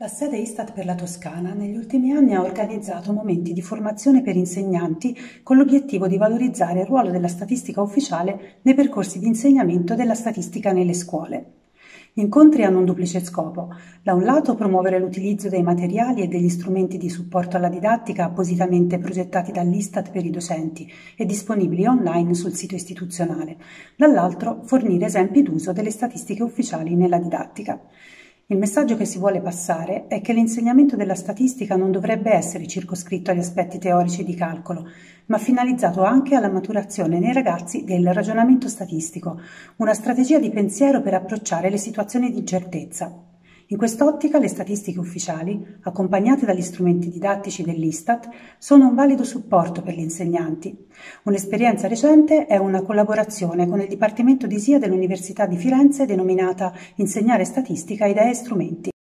La sede Istat per la Toscana negli ultimi anni ha organizzato momenti di formazione per insegnanti con l'obiettivo di valorizzare il ruolo della statistica ufficiale nei percorsi di insegnamento della statistica nelle scuole. Gli incontri hanno un duplice scopo: da un lato promuovere l'utilizzo dei materiali e degli strumenti di supporto alla didattica appositamente progettati dall'Istat per i docenti e disponibili online sul sito istituzionale, dall'altro fornire esempi d'uso delle statistiche ufficiali nella didattica. Il messaggio che si vuole passare è che l'insegnamento della statistica non dovrebbe essere circoscritto agli aspetti teorici di calcolo, ma finalizzato anche alla maturazione nei ragazzi del ragionamento statistico, una strategia di pensiero per approcciare le situazioni di incertezza. In quest'ottica le statistiche ufficiali, accompagnate dagli strumenti didattici dell'Istat, sono un valido supporto per gli insegnanti. Un'esperienza recente è una collaborazione con il Dipartimento di SIA dell'Università di Firenze denominata Insegnare Statistica, Idee e Strumenti.